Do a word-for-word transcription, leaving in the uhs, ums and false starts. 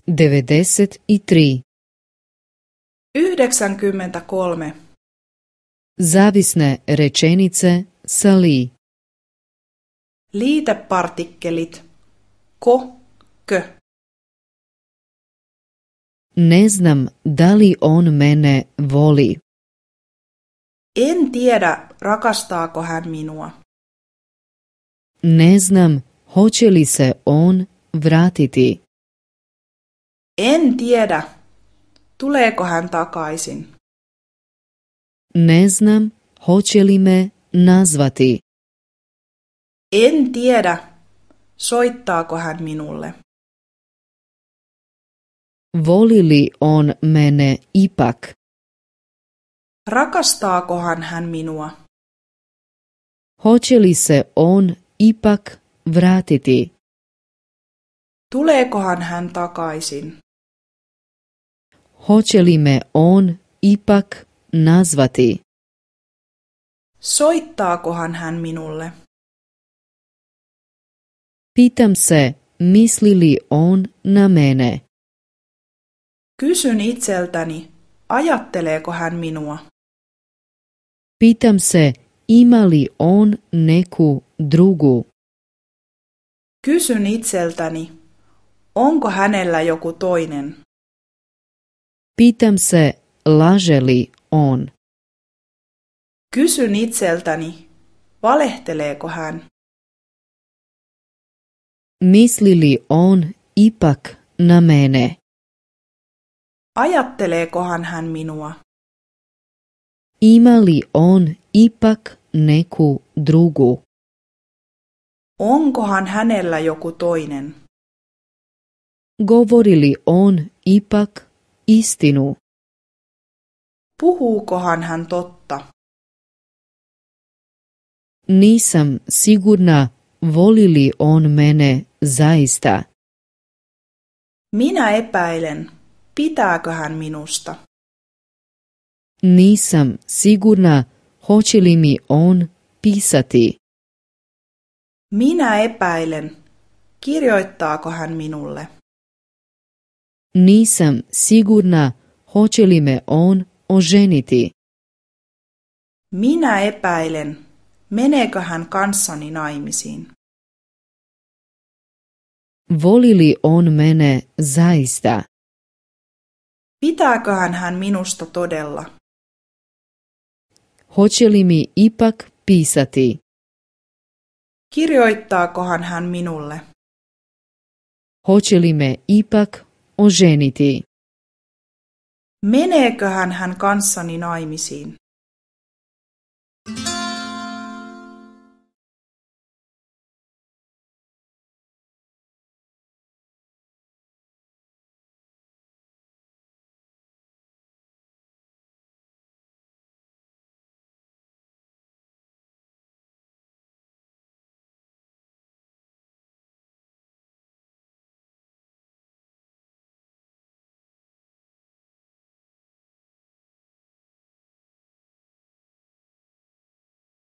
devedeset tri. yhdeksänkymmentäkolme. Zavisne rečenice sa li. Liitepartikkelit ko, kö. Ne znam da li on mene voli. En tiedä, rakastaako hän minua. Ne znam hoće li se on vratiti. En tiedä, tuleeko hän takaisin. Ne znam hoće li me nazvati. En tiedä, soittaako hän minulle. Voli li on mene ipak. Rakastaakohan hän minua? Hoće li se on ipak vratiti. Tuleekohan hän takaisin? Hoće li me on ipak nazvati. Soittaakohan hän minulle? Pitam se, misli li on na mene. Kysyn itseltäni, ajatteleeko hän minua? Pitam se, ima li on neku drugu. Kysyn itseltäni, onko hänellä joku toinen? Pitam se, laže li on. Kysyn itseltäni, valehteleeko hän? Misli li on ipak na mene. Ajatteleekohan hän minua? Ima li on ipak neku drugu. Onkohan hänellä joku toinen? Govori li on ipak istinu. Puhuukohan hän totta? Nisam sigurna voli li on mene zaista. Minä epäilen, pitääkö hän minusta? Nisam sigurna hoće li mi on pisati. Minä epäilen, kirjoittaako hän minulle? Nisam sigurna hoće li me on oženiti. Minä epäilen, meneekö hän kanssani naimisiin? Voli li on mene zaista. Pitääköhän hän minusta todella? Hoće li mi ipak pisati. Kirjoittaakohan hän minulle? Hoće li me ipak oženiti. Meneeköhän hän kanssani naimisiin?